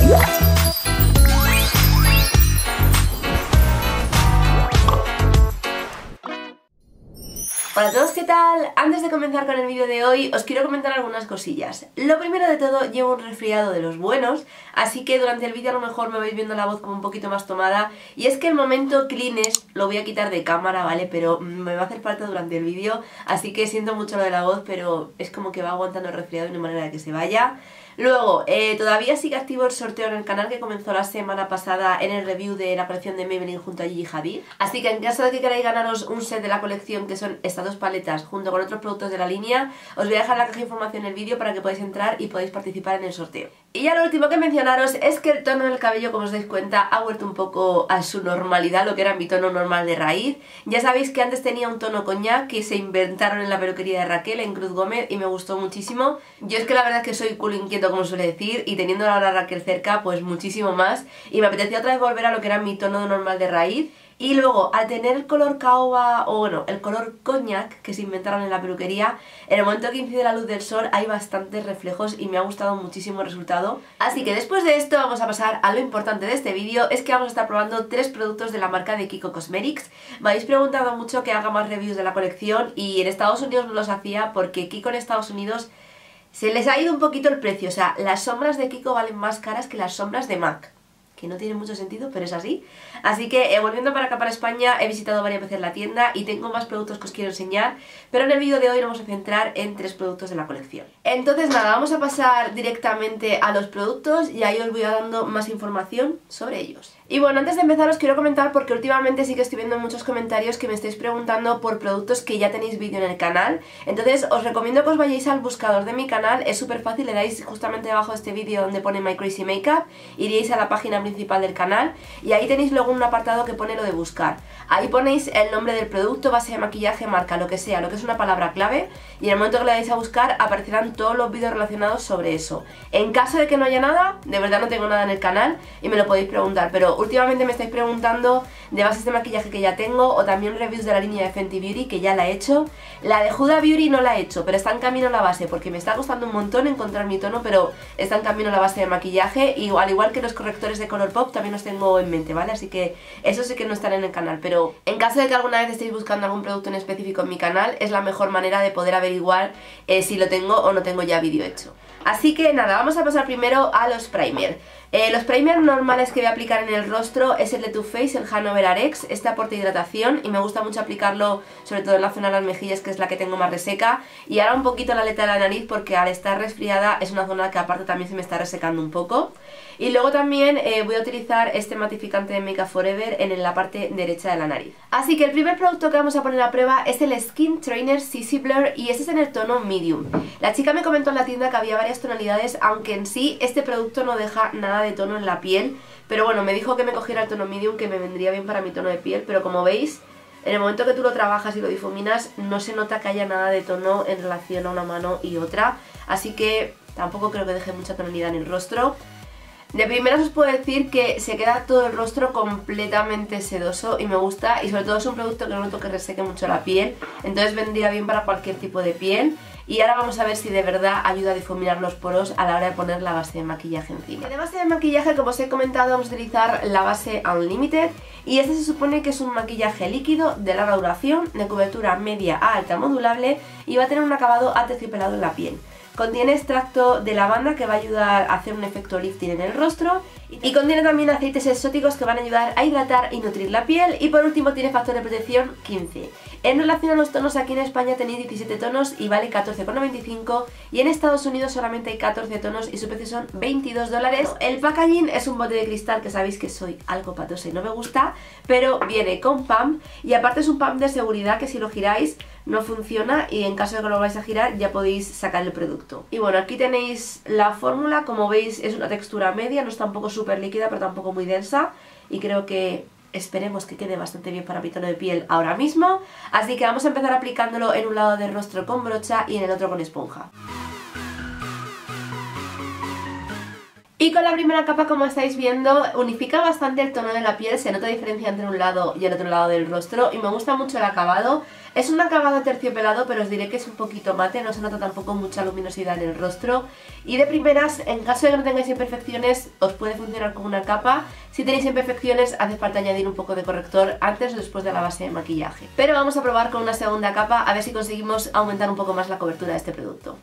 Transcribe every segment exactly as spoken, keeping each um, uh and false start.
Hola a todos, ¿qué tal? Antes de comenzar con el vídeo de hoy os quiero comentar algunas cosillas. Lo primero de todo, llevo un resfriado de los buenos, así que durante el vídeo a lo mejor me vais viendo la voz como un poquito más tomada. Y es que el momento cleanest lo voy a quitar de cámara, ¿vale? Pero me va a hacer falta durante el vídeo, así que siento mucho lo de la voz, pero es como que va aguantando el resfriado de una manera que se vaya. Luego, eh, todavía sigue activo el sorteo en el canal que comenzó la semana pasada en el review de la colección de Maybelline junto a Gigi Hadid. Así que en caso de que queráis ganaros un set de la colección, que son estas dos paletas junto con otros productos de la línea, os voy a dejar la caja de información en el vídeo para que podáis entrar y podáis participar en el sorteo. Y ya lo último que mencionaros es que el tono del cabello, como os dais cuenta, ha vuelto un poco a su normalidad, lo que era mi tono normal de raíz. Ya sabéis que antes tenía un tono coñac que se inventaron en la peluquería de Raquel, en Cruz Gómez, y me gustó muchísimo. Yo es que la verdad es que soy culo inquieto, como suele decir, y teniendo ahora a Raquel cerca, pues muchísimo más, y me apetecía otra vez volver a lo que era mi tono normal de raíz. Y luego, al tener el color caoba, o bueno, el color coñac que se inventaron en la peluquería, en el momento que incide la luz del sol hay bastantes reflejos y me ha gustado muchísimo el resultado. Así que después de esto vamos a pasar a lo importante de este vídeo, es que vamos a estar probando tres productos de la marca de Kiko Cosmetics. Me habéis preguntado mucho que haga más reviews de la colección y en Estados Unidos no los hacía porque Kiko en Estados Unidos se les ha ido un poquito el precio, o sea, las sombras de Kiko valen más caras que las sombras de MAC. Que no tiene mucho sentido, pero es así. Así que eh, volviendo para acá para España, he visitado varias veces la tienda y tengo más productos que os quiero enseñar, pero en el vídeo de hoy nos vamos a centrar en tres productos de la colección. Entonces nada, vamos a pasar directamente a los productos y ahí os voy a dando más información sobre ellos. Y bueno, antes de empezar os quiero comentar, porque últimamente sí que estoy viendo muchos comentarios que me estáis preguntando por productos que ya tenéis vídeo en el canal. Entonces os recomiendo que os vayáis al buscador de mi canal, es súper fácil, le dais justamente debajo de este vídeo donde pone My Crazy Makeup, iríais a la página principal del canal y ahí tenéis luego un apartado que pone lo de buscar. Ahí ponéis el nombre del producto, base de maquillaje, marca, lo que sea, lo que es una palabra clave, y en el momento que le dais a buscar aparecerán todos los vídeos relacionados sobre eso. En caso de que no haya nada, de verdad no tengo nada en el canal y me lo podéis preguntar, pero últimamente me estáis preguntando de bases de maquillaje que ya tengo, o también reviews de la línea de Fenty Beauty que ya la he hecho. La de Huda Beauty no la he hecho, pero está en camino la base porque me está costando un montón encontrar mi tono, pero está en camino la base de maquillaje, y al igual que los correctores de Colourpop también los tengo en mente, ¿vale? Así que eso sí que no están en el canal, pero en caso de que alguna vez estéis buscando algún producto en específico en mi canal, es la mejor manera de poder averiguar eh, si lo tengo o no tengo ya vídeo hecho. Así que nada, vamos a pasar primero a los primer. Eh, los primer normales que voy a aplicar en el rostro es el de Too Faced, el Hanover Arex. Este aporta hidratación y me gusta mucho aplicarlo sobre todo en la zona de las mejillas, que es la que tengo más reseca, y ahora un poquito la aleta de la nariz porque al estar resfriada es una zona que aparte también se me está resecando un poco. Y luego también eh, voy a utilizar este matificante de Make Up For Ever en la parte derecha de la nariz. Así que el primer producto que vamos a poner a prueba es el Skin Trainer C C Blur, y este es en el tono medium. La chica me comentó en la tienda que había varias tonalidades, aunque en sí este producto no deja nada de tono en la piel, pero bueno, me dijo que me cogiera el tono medium, que me vendría bien para mi tono de piel, pero como veis, en el momento que tú lo trabajas y lo difuminas, no se nota que haya nada de tono en relación a una mano y otra, así que tampoco creo que deje mucha tonalidad en el rostro. De primeras os puedo decir que se queda todo el rostro completamente sedoso y me gusta, y sobre todo es un producto que no noto que reseque mucho la piel, entonces vendría bien para cualquier tipo de piel. Y ahora vamos a ver si de verdad ayuda a difuminar los poros a la hora de poner la base de maquillaje encima. De base de maquillaje, como os he comentado, vamos a utilizar la base Unlimited, y este se supone que es un maquillaje líquido de larga duración, de cobertura media a alta modulable, y va a tener un acabado aterciopelado en la piel. Contiene extracto de lavanda que va a ayudar a hacer un efecto lifting en el rostro, y contiene también aceites exóticos que van a ayudar a hidratar y nutrir la piel, y por último tiene factor de protección quince. En relación a los tonos, aquí en España tenéis diecisiete tonos y vale catorce con noventa y cinco, y en Estados Unidos solamente hay catorce tonos y su precio son veintidós dólares. El packaging es un bote de cristal, que sabéis que soy algo patosa y no me gusta, pero viene con pump, y aparte es un pump de seguridad que si lo giráis no funciona, y en caso de que lo vais a girar ya podéis sacar el producto. Y bueno, aquí tenéis la fórmula, como veis es una textura media, no es tampoco súper líquida pero tampoco muy densa, y creo que esperemos que quede bastante bien para mi tono de piel ahora mismo. Así que vamos a empezar aplicándolo en un lado del rostro con brocha y en el otro con esponja. Y con la primera capa, como estáis viendo, unifica bastante el tono de la piel, se nota diferencia entre un lado y el otro lado del rostro y me gusta mucho el acabado. Es un acabado terciopelado, pero os diré que es un poquito mate, no se nota tampoco mucha luminosidad en el rostro. Y de primeras, en caso de que no tengáis imperfecciones, os puede funcionar como una capa. Si tenéis imperfecciones, hace falta añadir un poco de corrector antes o después de la base de maquillaje. Pero vamos a probar con una segunda capa, a ver si conseguimos aumentar un poco más la cobertura de este producto.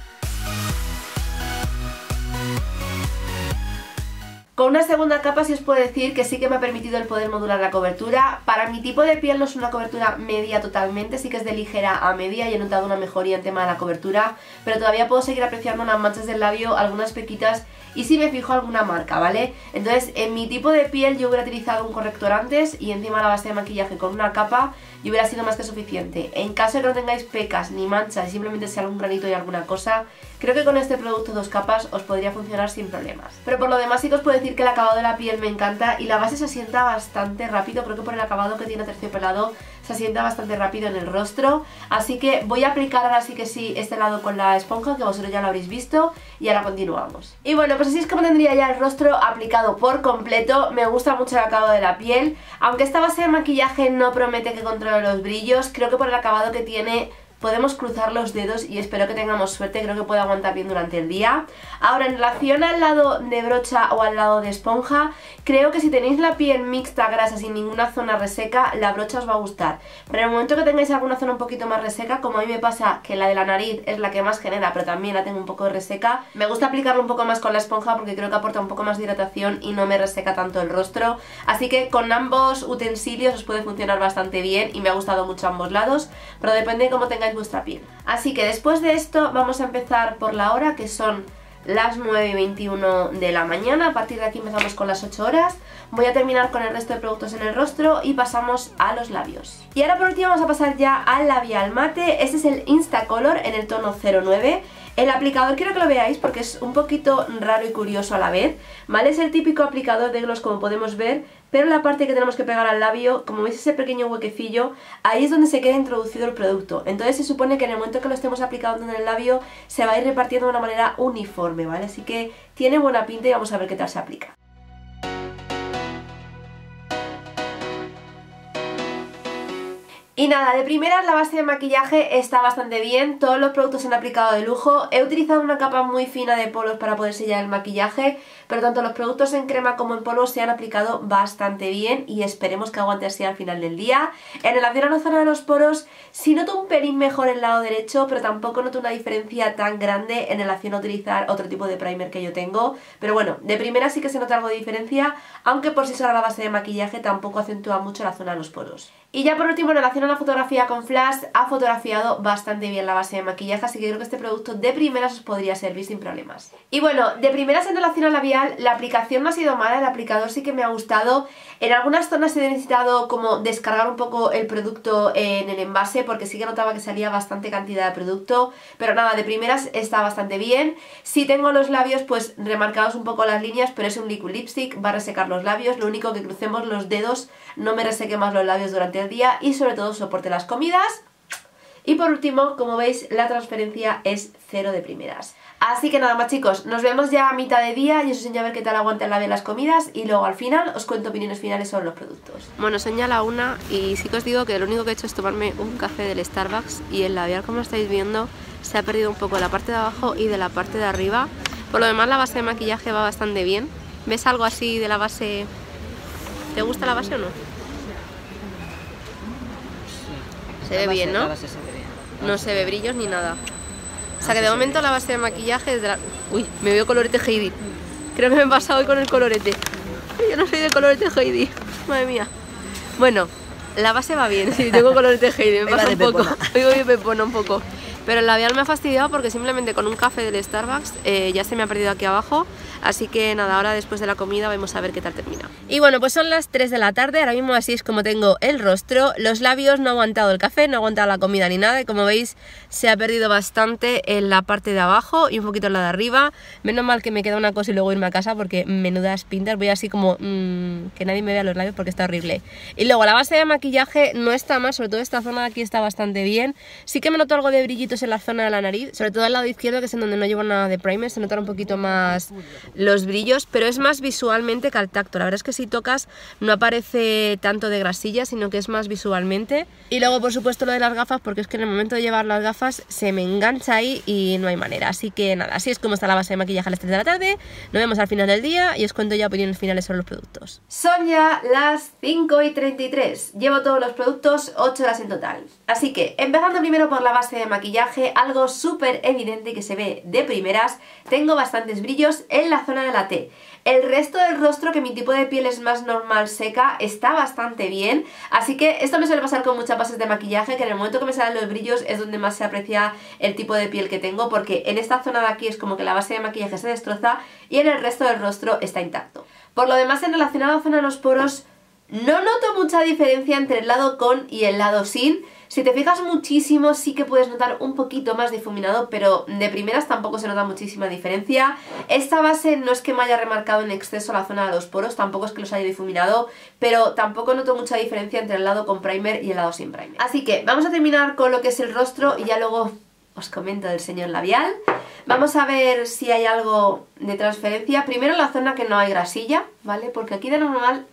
Con una segunda capa sí os puedo decir que sí que me ha permitido el poder modular la cobertura. Para mi tipo de piel no es una cobertura media totalmente, sí que es de ligera a media y he notado una mejoría en tema de la cobertura, pero todavía puedo seguir apreciando unas manchas del labio, algunas pequitas y si me fijo alguna marca, ¿vale? Entonces en mi tipo de piel yo hubiera utilizado un corrector antes y encima la base de maquillaje con una capa y hubiera sido más que suficiente. En caso de que no tengáis pecas ni manchas y simplemente sea algún granito y alguna cosa, creo que con este producto dos capas os podría funcionar sin problemas. Pero por lo demás sí que os puedo decir que el acabado de la piel me encanta y la base se asienta bastante rápido, creo que por el acabado que tiene terciopelado se asienta bastante rápido en el rostro, así que voy a aplicar ahora sí que sí este lado con la esponja, que vosotros ya lo habréis visto, y ahora continuamos. Y bueno, pues así es como tendría ya el rostro aplicado por completo. Me gusta mucho el acabado de la piel, aunque esta base de maquillaje no promete que controle los brillos, creo que por el acabado que tiene podemos cruzar los dedos y espero que tengamos suerte, creo que puede aguantar bien durante el día. Ahora, en relación al lado de brocha o al lado de esponja, creo que si tenéis la piel mixta, grasa, sin ninguna zona reseca, la brocha os va a gustar. Pero en el momento que tengáis alguna zona un poquito más reseca, como a mí me pasa que la de la nariz es la que más genera, pero también la tengo un poco de reseca, me gusta aplicarlo un poco más con la esponja porque creo que aporta un poco más de hidratación y no me reseca tanto el rostro. Así que con ambos utensilios os puede funcionar bastante bien y me ha gustado mucho ambos lados, pero depende de cómo tengáis vuestra piel. Así que después de esto vamos a empezar por la hora, que son las nueve y veintiuno de la mañana. A partir de aquí empezamos con las ocho horas. Voy a terminar con el resto de productos en el rostro y pasamos a los labios. Y ahora por último vamos a pasar ya al labial mate. Este es el Instacolor en el tono cero nueve. El aplicador quiero que lo veáis porque es un poquito raro y curioso a la vez, ¿vale? Es el típico aplicador de gloss como podemos ver, pero la parte que tenemos que pegar al labio, como veis ese pequeño huequecillo, ahí es donde se queda introducido el producto. Entonces se supone que en el momento que lo estemos aplicando en el labio se va a ir repartiendo de una manera uniforme, ¿vale? Así que tiene buena pinta y vamos a ver qué tal se aplica. Y nada, de primeras la base de maquillaje está bastante bien, todos los productos se han aplicado de lujo. He utilizado una capa muy fina de polos para poder sellar el maquillaje, pero tanto los productos en crema como en polvo se han aplicado bastante bien y esperemos que aguante así al final del día. En relación a la zona de los poros, sí noto un pelín mejor el lado derecho, pero tampoco noto una diferencia tan grande en relación a utilizar otro tipo de primer que yo tengo. Pero bueno, de primera sí que se nota algo de diferencia, aunque por sí sola la base de maquillaje tampoco acentúa mucho la zona de los poros. Y ya por último, en relación a la fotografía con flash, ha fotografiado bastante bien la base de maquillaje, así que creo que este producto de primeras os podría servir sin problemas. Y bueno, de primeras en relación al labial, la aplicación no ha sido mala, el aplicador sí que me ha gustado. En algunas zonas he necesitado como descargar un poco el producto en el envase porque sí que notaba que salía bastante cantidad de producto, pero nada, de primeras está bastante bien. Si tengo los labios pues remarcados un poco las líneas, pero es un liquid lipstick, va a resecar los labios, lo único que crucemos los dedos, no me reseque más los labios durante el día y sobre todo soporte las comidas. Y por último, como veis, la transferencia es cero de primeras. Así que nada más chicos, nos vemos ya a mitad de día y os enseño a ver qué tal aguanta el labio las comidas y luego al final os cuento opiniones finales sobre los productos. Bueno, son ya la una y sí que os digo que lo único que he hecho es tomarme un café del Starbucks y el labial, como estáis viendo, se ha perdido un poco la parte de abajo y de la parte de arriba. Por lo demás la base de maquillaje va bastante bien. ¿Ves algo así de la base? ¿Te gusta la base o no? Se ve bien, ¿no? No se ve brillos ni nada. O sea que de momento la base de maquillaje es de la... Uy, me veo colorete Heidi. Creo que me he pasado hoy con el colorete. Yo no soy de colorete Heidi. Madre mía. Bueno, la base va bien. Sí, tengo colorete Heidi. Me pasa un poco. Hoy voy de pepona un poco. Pero el labial me ha fastidiado porque simplemente con un café del Starbucks eh, ya se me ha perdido aquí abajo. Así que nada, ahora después de la comida vamos a ver qué tal termina. Y bueno, pues son las tres de la tarde, ahora mismo así es como tengo el rostro. Los labios no han aguantado el café, no ha aguantado la comida ni nada. Y como veis se ha perdido bastante en la parte de abajo y un poquito en la de arriba. Menos mal que me queda una cosa y luego irme a casa porque menudas pintas. Voy así como mmm, que nadie me vea los labios porque está horrible. Y luego la base de maquillaje no está mal, sobre todo esta zona de aquí está bastante bien. Sí que me noto algo de brillitos en la zona de la nariz, sobre todo al lado izquierdo, que es en donde no llevo nada de primer, se nota un poquito más los brillos, pero es más visualmente que al tacto. La verdad es que si tocas no aparece tanto de grasilla, sino que es más visualmente. Y luego por supuesto lo de las gafas, porque es que en el momento de llevar las gafas se me engancha ahí y no hay manera. Así que nada, así es como está la base de maquillaje a las tres de la tarde. Nos vemos al final del día y os cuento ya opiniones finales sobre los productos. Son ya las cinco y treinta y tres, llevo todos los productos, ocho horas en total. Así que, empezando primero por la base de maquillaje, algo súper evidente que se ve de primeras, tengo bastantes brillos en la zona de la T. El resto del rostro, que mi tipo de piel es más normal seca, está bastante bien, así que esto me suele pasar con muchas bases de maquillaje, que en el momento que me salen los brillos es donde más se aprecia el tipo de piel que tengo, porque en esta zona de aquí es como que la base de maquillaje se destroza y en el resto del rostro está intacto. Por lo demás, en relación a la zona de los poros, no noto mucha diferencia entre el lado con y el lado sin. Si te fijas muchísimo sí que puedes notar un poquito más difuminado, pero de primeras tampoco se nota muchísima diferencia. Esta base no es que me haya remarcado en exceso la zona de los poros, tampoco es que los haya difuminado, pero tampoco noto mucha diferencia entre el lado con primer y el lado sin primer. Así que vamos a terminar con lo que es el rostro y ya luego os comento del señor labial. Vamos a ver si hay algo de transferencia. Primero en la zona que no hay grasilla, ¿vale? Porque aquí de normal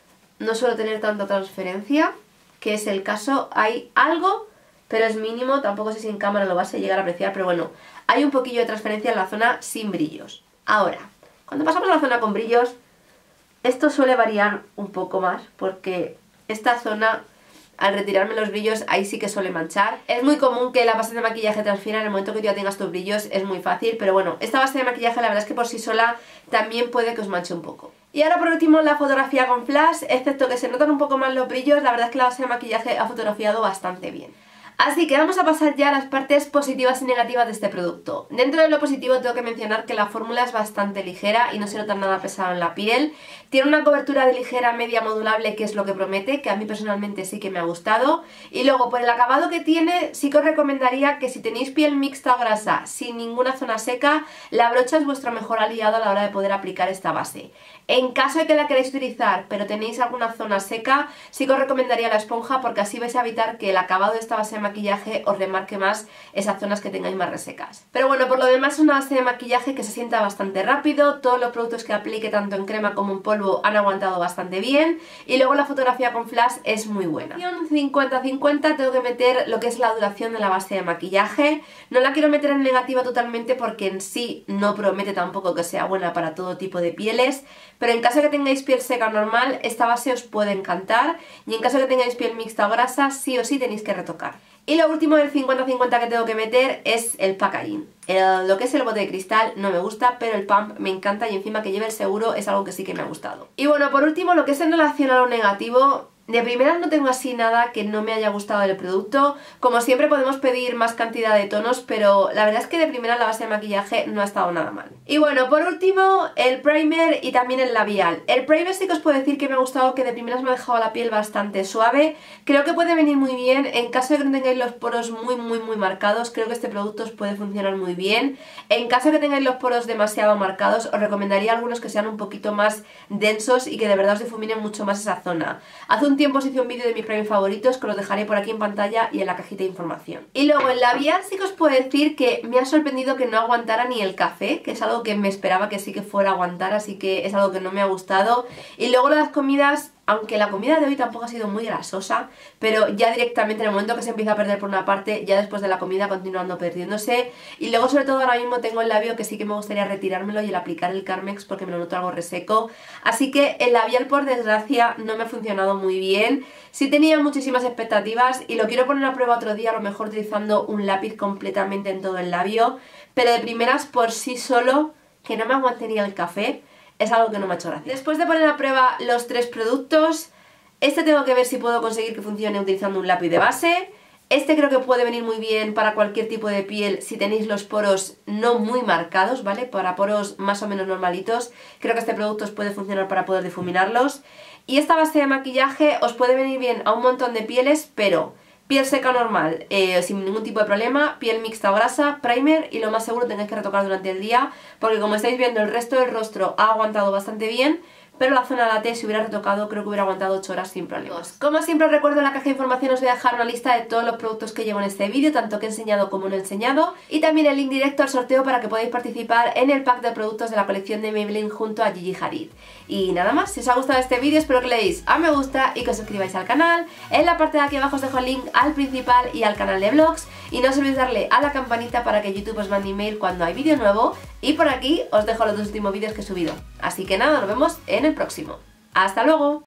no suelo tener tanta transferencia, que es el caso. Hay algo, pero es mínimo, tampoco sé si en cámara lo vas a llegar a apreciar, pero bueno, hay un poquillo de transferencia en la zona sin brillos. Ahora, cuando pasamos a la zona con brillos, esto suele variar un poco más, porque esta zona, al retirarme los brillos, ahí sí que suele manchar. Es muy común que la base de maquillaje transfiera en el momento que tú ya tengas tus brillos, es muy fácil, pero bueno, esta base de maquillaje la verdad es que por sí sola también puede que os manche un poco. Y ahora por último la fotografía con flash, excepto que se notan un poco más los brillos, la verdad es que la base de maquillaje ha fotografiado bastante bien. Así que vamos a pasar ya a las partes positivas y negativas de este producto. Dentro de lo positivo tengo que mencionar que la fórmula es bastante ligera y no se nota nada pesado en la piel. Tiene una cobertura de ligera media modulable, que es lo que promete, que a mí personalmente sí que me ha gustado. Y luego por el acabado que tiene, sí que os recomendaría que si tenéis piel mixta o grasa sin ninguna zona seca, la brocha es vuestro mejor aliado a la hora de poder aplicar esta base. En caso de que la queráis utilizar pero tenéis alguna zona seca, sí que os recomendaría la esponja, porque así vais a evitar que el acabado de esta base de maquillaje os remarque más esas zonas que tengáis más resecas. Pero bueno, por lo demás es una base de maquillaje que se sienta bastante rápido, todos los productos que aplique tanto en crema como en polvo han aguantado bastante bien y luego la fotografía con flash es muy buena. cincuenta cincuenta tengo que meter lo que es la duración de la base de maquillaje. No la quiero meter en negativa totalmente porque en sí no promete tampoco que sea buena para todo tipo de pieles, pero en caso de que tengáis piel seca normal, esta base os puede encantar, y en caso de que tengáis piel mixta o grasa, sí o sí tenéis que retocar. Y lo último del cincuenta cincuenta que tengo que meter es el packaging. El, lo que es el bote de cristal no me gusta, pero el pump me encanta y encima que lleve el seguro es algo que sí que me ha gustado. Y bueno, por último, lo que es en relación a lo negativo, de primeras no tengo así nada que no me haya gustado del producto. Como siempre podemos pedir más cantidad de tonos, pero la verdad es que de primera la base de maquillaje no ha estado nada mal. Y bueno, por último, el primer y también el labial. El primer sí que os puedo decir que me ha gustado, que de primeras me ha dejado la piel bastante suave. Creo que puede venir muy bien en caso de que no tengáis los poros muy muy muy marcados. Creo que este producto os puede funcionar muy bien. En caso de que tengáis los poros demasiado marcados, os recomendaría algunos que sean un poquito más densos y que de verdad os difuminen mucho más esa zona. Hace un tiempo os hice un vídeo de mis primer favoritos que los dejaré por aquí en pantalla y en la cajita de información. Y luego el labial sí que os puedo decir que me ha sorprendido que no aguantara ni el café, que es algo que me esperaba que sí que fuera a aguantar, así que es algo que no me ha gustado. Y luego las comidas, aunque la comida de hoy tampoco ha sido muy grasosa, pero ya directamente en el momento que se empieza a perder por una parte, ya después de la comida continuando perdiéndose. Y luego sobre todo ahora mismo tengo el labio que sí que me gustaría retirármelo y el aplicar el Carmex porque me lo noto algo reseco. Así que el labial, por desgracia, no me ha funcionado muy bien. Sí tenía muchísimas expectativas y lo quiero poner a prueba otro día, a lo mejor utilizando un lápiz completamente en todo el labio, pero de primeras por sí solo, que no me aguantaría el café, es algo que no me ha hecho gracia. Después de poner a prueba los tres productos, este tengo que ver si puedo conseguir que funcione utilizando un lápiz de base. Este creo que puede venir muy bien para cualquier tipo de piel si tenéis los poros no muy marcados, ¿vale? Para poros más o menos normalitos, creo que este producto os puede funcionar para poder difuminarlos. Y esta base de maquillaje os puede venir bien a un montón de pieles, pero piel seca normal, eh, sin ningún tipo de problema, piel mixta o grasa, primer y lo más seguro tengáis que retocar durante el día, porque como estáis viendo el resto del rostro ha aguantado bastante bien, pero la zona de la T si hubiera retocado creo que hubiera aguantado ocho horas sin problemas. Como siempre os recuerdo, en la caja de información os voy a dejar una lista de todos los productos que llevo en este vídeo, tanto que he enseñado como no he enseñado, y también el link directo al sorteo para que podáis participar en el pack de productos de la colección de Maybelline junto a Gigi Hadid. Y nada más, si os ha gustado este vídeo espero que le deis a me gusta y que os suscribáis al canal. En la parte de aquí abajo os dejo el link al principal y al canal de vlogs, y no os olvidéis darle a la campanita para que YouTube os mande email cuando hay vídeo nuevo, y por aquí os dejo los dos últimos vídeos que he subido. Así que nada, nos vemos en el próximo. ¡Hasta luego!